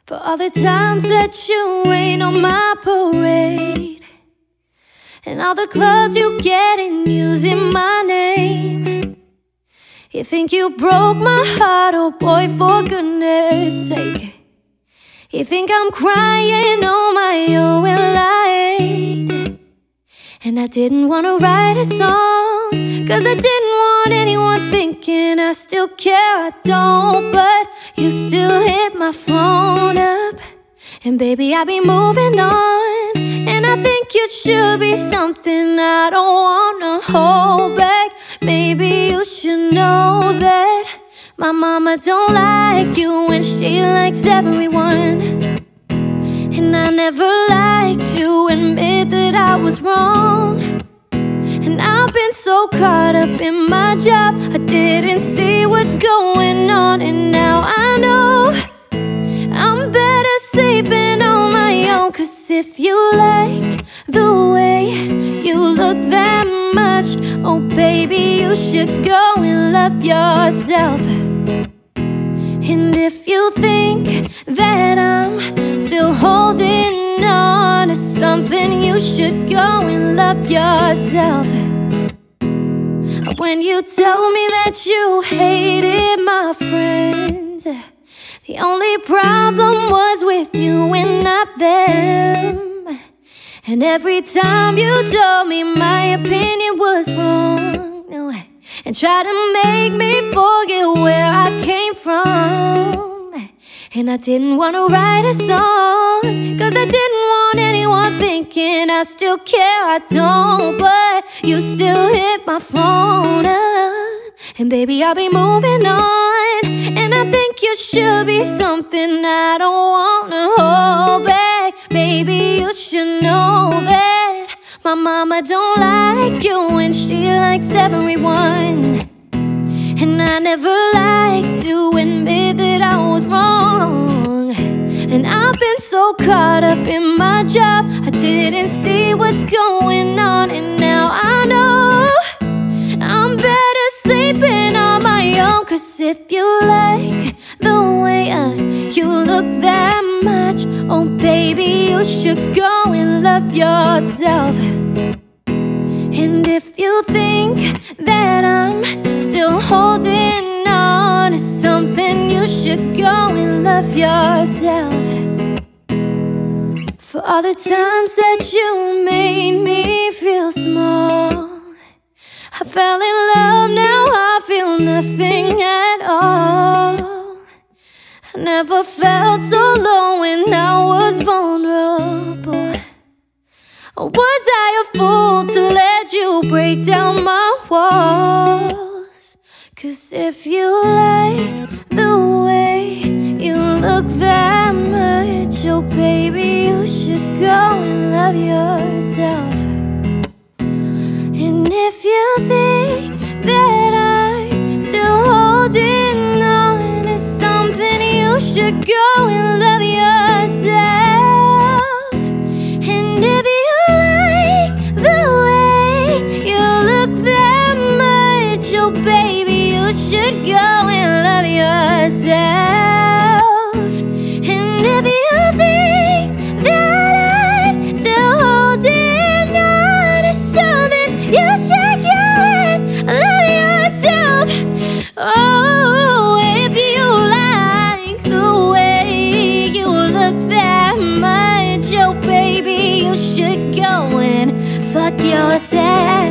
For all the times that you rain on my parade, and all the clubs you get in using my name. You think you broke my heart, oh boy, for goodness sake. You think I'm crying on my own, well I ain't. And I didn't wanna write a song, cause I didn't want anyone thinking I still care. I don't, but you still hit my phone up. And baby, I be moving on, and I think you should be something I don't wanna hold back. Maybe you should know that my mama don't like you and she likes everyone. And I never liked to admit that I was wrong. And I've been so caught up in my job, I didn't see what's going on. And now I know I'm better sleeping on my own. Cause if you like the way you look that much, oh baby, you should go and love yourself. And if you think that I'm still holding on to something, you should go and love yourself. When you told me that you hated my friends, the only problem was with you and not them. And every time you told me my opinion was wrong, and tried to make me forget where I came from. And I didn't wanna write a song, cause I didn't want anyone thinking I still care. I don't, but you still hit my phone up. And baby, I'll be moving on, and I think you should be something I don't wanna hold back. Maybe you should know that my mama don't like you and she likes everyone. And I never liked to admit that I was wrong. And I've been so caught up in my job, I didn't see what's going on. And now I know I'm better sleeping on my own. Cause if you like the way you look that much, oh baby, you should go and love yourself. And if you think that I'm still holding on to something, you should go and love yourself. For all the times that you made me feel small, I fell in love, now I feel nothing at all. I never felt so low when I was vulnerable. Or was I a fool to let you break down my walls? Cause if you like the way you look that much, oh baby, you should go and love yourself. And if you think that I'm still holding on to something, you should go and love yourself. And if you like the way you look that much, oh baby, you should go and love yourself. And if you think that I'm still holding on to something, you should go and love yourself. Oh, if you like the way you look that much, oh baby, you should go and fuck yourself.